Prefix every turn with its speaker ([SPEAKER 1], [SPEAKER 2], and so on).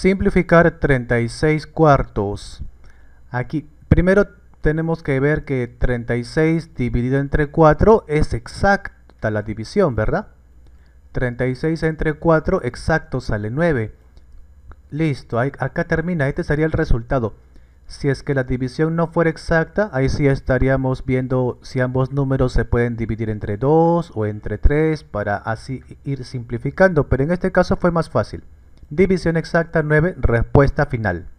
[SPEAKER 1] Simplificar 36 cuartos. Aquí, primero tenemos que ver que 36 dividido entre 4 es exacta la división, ¿verdad? 36 entre 4 exacto sale 9. Listo, acá termina, este sería el resultado. Si es que la división no fuera exacta, ahí sí estaríamos viendo si ambos números se pueden dividir entre 2 o entre 3 para así ir simplificando, pero en este caso fue más fácil. División exacta 9, respuesta final.